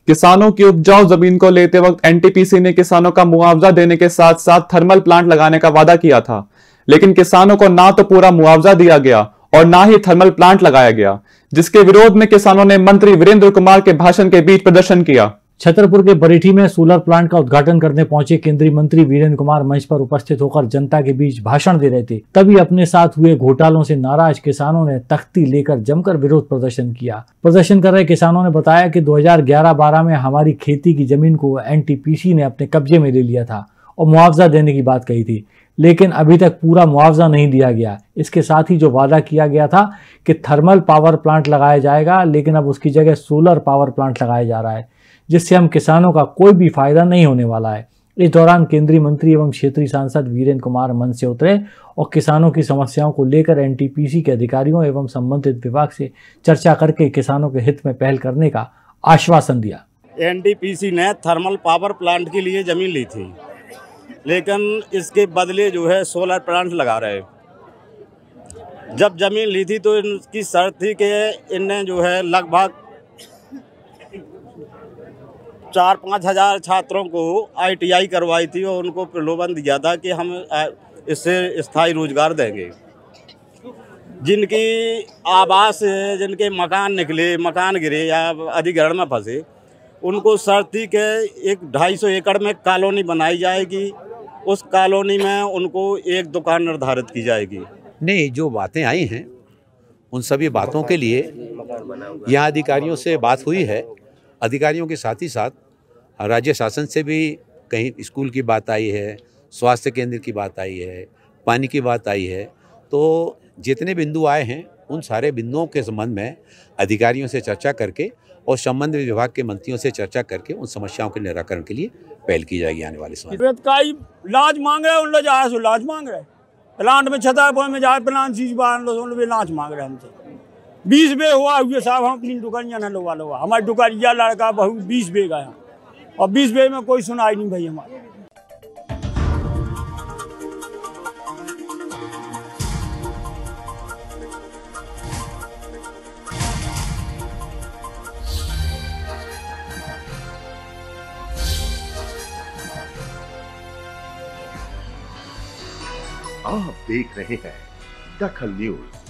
किसानों की उपजाऊ जमीन को लेते वक्त एनटीपीसी ने किसानों का मुआवजा देने के साथ साथ थर्मल प्लांट लगाने का वादा किया था, लेकिन किसानों को ना तो पूरा मुआवजा दिया गया और ना ही थर्मल प्लांट लगाया गया, जिसके विरोध में किसानों ने मंत्री वीरेंद्र कुमार के भाषण के बीच प्रदर्शन किया। छतरपुर के बरेठी में सोलर प्लांट का उद्घाटन करने पहुंचे केंद्रीय मंत्री वीरेंद्र कुमार मंच पर उपस्थित होकर जनता के बीच भाषण दे रहे थे। तभी अपने साथ हुए घोटालों से नाराज किसानों ने तख्ती लेकर जमकर विरोध प्रदर्शन किया। प्रदर्शन कर रहे किसानों ने बताया कि 2011-12 में हमारी खेती की जमीन को एनटीपीसी ने अपने कब्जे में ले लिया था और मुआवजा देने की बात कही थी, लेकिन अभी तक पूरा मुआवजा नहीं दिया गया। इसके साथ ही जो वादा किया गया था कि थर्मल पावर प्लांट लगाया जाएगा, लेकिन अब उसकी जगह सोलर पावर प्लांट लगाया जा रहा है, जिससे हम किसानों का कोई भी फायदा नहीं होने वाला है। इस दौरान केंद्रीय मंत्री एवं क्षेत्रीय सांसद वीरेंद्र कुमार मंच से उतरे और किसानों की समस्याओं को लेकर एनटीपीसी के अधिकारियों एवं संबंधित विभाग से चर्चा करके किसानों के हित में पहल करने का आश्वासन दिया। एनटीपीसी ने थर्मल पावर प्लांट के लिए जमीन ली थी, लेकिन इसके बदले जो है सोलर प्लांट लगा रहे। जब जमीन ली थी तो इनकी शर्त थी कि इनने जो है लगभग 4-5 हज़ार छात्रों को आईटीआई करवाई थी और उनको प्रलोभन दिया था कि हम इससे स्थायी रोजगार देंगे। जिनकी आवास, जिनके मकान निकले, मकान गिरे या अधिग्रहण में फंसे, उनको शर्त थी कि एक 250 एकड़ में कॉलोनी बनाई जाएगी। उस कॉलोनी में उनको एक दुकान निर्धारित की जाएगी। नहीं, जो बातें आई हैं उन सभी बातों के लिए यहाँ अधिकारियों से बात हुई है। अधिकारियों के साथ ही साथ राज्य शासन से भी कहीं स्कूल की बात आई है, स्वास्थ्य केंद्र की बात आई है, पानी की बात आई है। तो जितने बिंदु आए हैं उन सारे बिंदुओं के संबंध में अधिकारियों से चर्चा करके और संबंधित विभाग के मंत्रियों से चर्चा करके उन समस्याओं के निराकरण के लिए पहल की जाएगी आने वाले समय में। लाज मांग रहे, उन लोग जाए सो लाज मांग रहे। प्लांट में छतरपुर में जाए प्लांट चीज बाहर लाज मांग रहे हमसे। 20 बे हुआ हुए साहब, हम अपनी दुकानिया न लोवा लोवा, हमारी दुकानिया लड़का बहू 20 बे गया और 20 बे में कोई सुनाई नहीं भाई हमारी। आप देख रहे हैं दखल न्यूज।